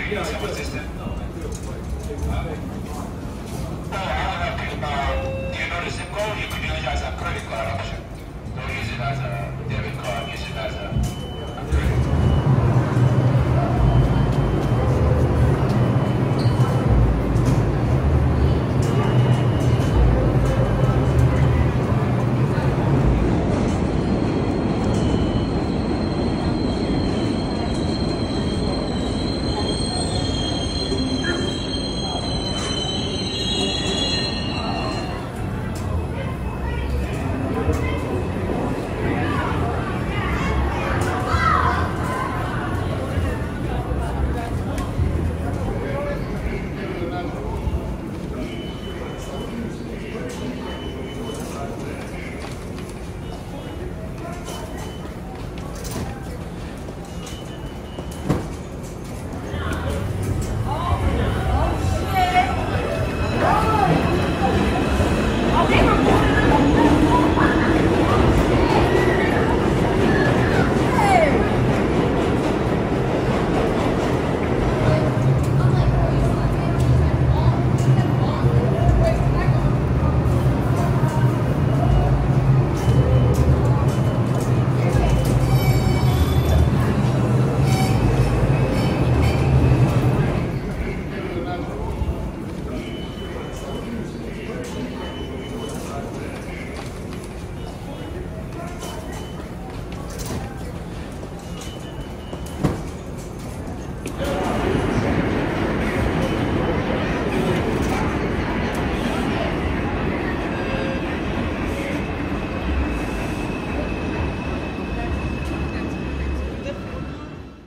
you need some assistance? No, I do. Oh, I don't know. Do you know the zip code? You could use it as a credit card option. Don't use it as a